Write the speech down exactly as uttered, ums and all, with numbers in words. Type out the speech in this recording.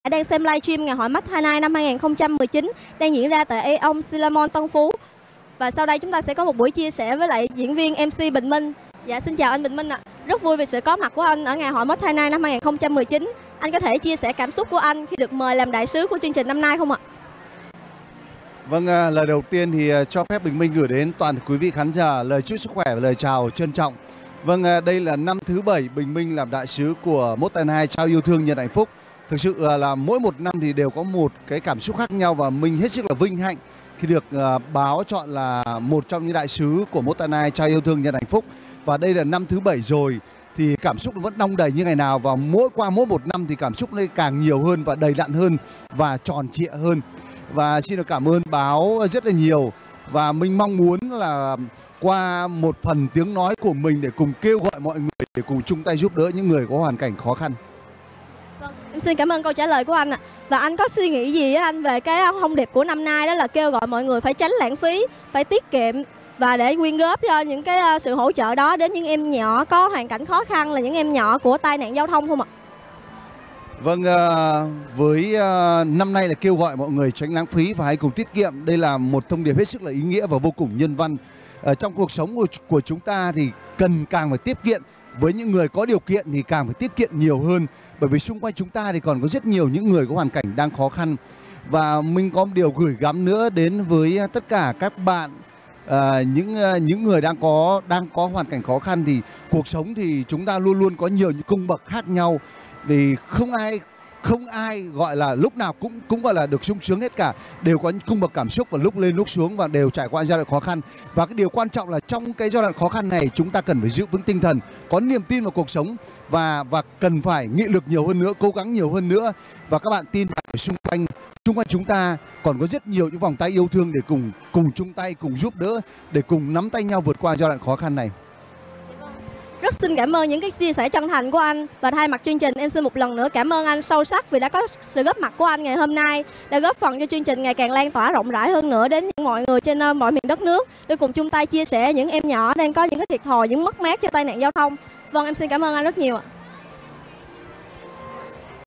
đang xem livestream ngày hội Mắt hai Night năm hai nghìn không trăm mười chín đang diễn ra tại Aeon Cinnamon Tân Phú. Và sau đây chúng ta sẽ có một buổi chia sẻ với lại diễn viên em xê Bình Minh. Dạ xin chào anh Bình Minh ạ. À. Rất vui vì sự có mặt của anh ở ngày hội Mắt hai Night năm hai nghìn không trăm mười chín. Anh có thể chia sẻ cảm xúc của anh khi được mời làm đại sứ của chương trình năm nay không ạ? Vâng, lời đầu tiên thì cho phép Bình Minh gửi đến toàn quý vị khán giả lời chúc sức khỏe và lời chào trân trọng. Vâng, đây là năm thứ bảy Bình Minh làm đại sứ của Mốt hai Night trao yêu thương nhận hạnh phúc. Thực sự là mỗi một năm thì đều có một cái cảm xúc khác nhau và mình hết sức là vinh hạnh khi được báo chọn là một trong những đại sứ của Mốt hai Night trao yêu thương nhận hạnh phúc. Và đây là năm thứ bảy rồi thì cảm xúc vẫn đong đầy như ngày nào, và mỗi qua mỗi một năm thì cảm xúc này càng nhiều hơn và đầy đặn hơn và tròn trịa hơn. Và xin được cảm ơn báo rất là nhiều, và mình mong muốn là qua một phần tiếng nói của mình để cùng kêu gọi mọi người để cùng chung tay giúp đỡ những người có hoàn cảnh khó khăn. Vâng, em xin cảm ơn câu trả lời của anh ạ. Và anh có suy nghĩ gì á anh về cái thông điệp của năm nay, đó là kêu gọi mọi người phải tránh lãng phí, phải tiết kiệm và để quyên góp cho những cái sự hỗ trợ đó đến những em nhỏ có hoàn cảnh khó khăn, là những em nhỏ của tai nạn giao thông không ạ? Vâng, với năm nay là kêu gọi mọi người tránh lãng phí và hãy cùng tiết kiệm. Đây là một thông điệp hết sức là ý nghĩa và vô cùng nhân văn. Ở trong cuộc sống của chúng ta thì cần càng phải tiết kiệm, với những người có điều kiện thì càng phải tiết kiệm nhiều hơn, bởi vì xung quanh chúng ta thì còn có rất nhiều những người có hoàn cảnh đang khó khăn. Và mình có một điều gửi gắm nữa đến với tất cả các bạn, à, những những người đang có đang có hoàn cảnh khó khăn, thì cuộc sống thì chúng ta luôn luôn có nhiều những cung bậc khác nhau, thì không ai không ai gọi là lúc nào cũng cũng gọi là được sung sướng hết cả, đều có những cung bậc cảm xúc và lúc lên lúc xuống và đều trải qua giai đoạn khó khăn. Và cái điều quan trọng là trong cái giai đoạn khó khăn này chúng ta cần phải giữ vững tinh thần, có niềm tin vào cuộc sống và và cần phải nghị lực nhiều hơn nữa, cố gắng nhiều hơn nữa. Và các bạn tin vào xung quanh xung quanh chúng ta còn có rất nhiều những vòng tay yêu thương để cùng cùng chung tay, cùng giúp đỡ, để cùng nắm tay nhau vượt qua giai đoạn khó khăn này. Rất xin cảm ơn những cái chia sẻ chân thành của anh, và thay mặt chương trình em xin một lần nữa cảm ơn anh sâu sắc vì đã có sự góp mặt của anh ngày hôm nay, đã góp phần cho chương trình ngày càng lan tỏa rộng rãi hơn nữa đến những mọi người trên mọi miền đất nước, để cùng chung tay chia sẻ những em nhỏ đang có những cái thiệt thòi, những mất mát cho tai nạn giao thông. Vâng, em xin cảm ơn anh rất nhiều ạ.